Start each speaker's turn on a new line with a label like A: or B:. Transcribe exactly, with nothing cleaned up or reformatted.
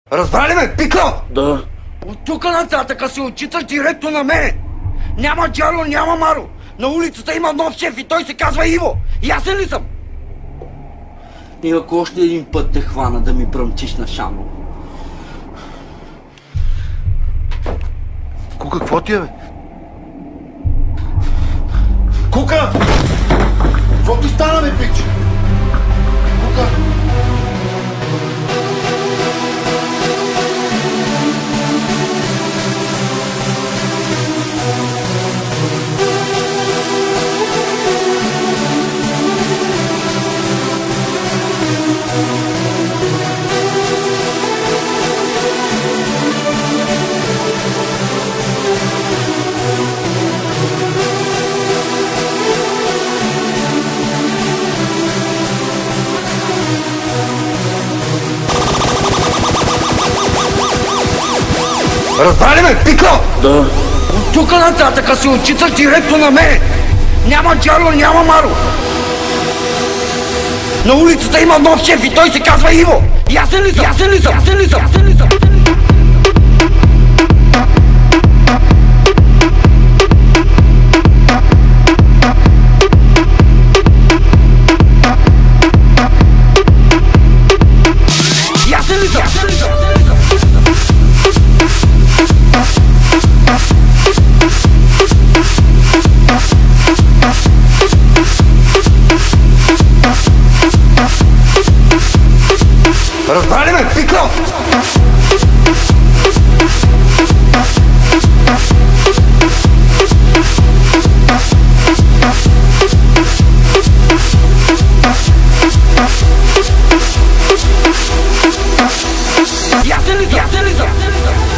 A: Разбрали ме, пикла?
B: Да.
A: От тук нататъка се отчиташ директно на мене. Няма Джаро, няма Маро. На улицата има нов шеф и той се казва Иво. Ясен ли съм?
B: И ако още един път те хвана да ми бръмчиш на шамно.
C: Кука, какво ти е, бе? Кука! Какво ти стана, бе, пикче? Кука!
A: Разбрали ме, пикла?
B: Да.
A: От тук нататъка се отчиташ директно на мене. Няма Джаро, няма Маро. На улицата има нов шеф и той се казва Иво. Ясен ли съм? Ясен ли съм? Ясен ли съм? Ясен ли съм? Ясен ли съм? Ясен ли съм? Разбрали ме, пикла? Ясен ли съм? Ясен ли съм?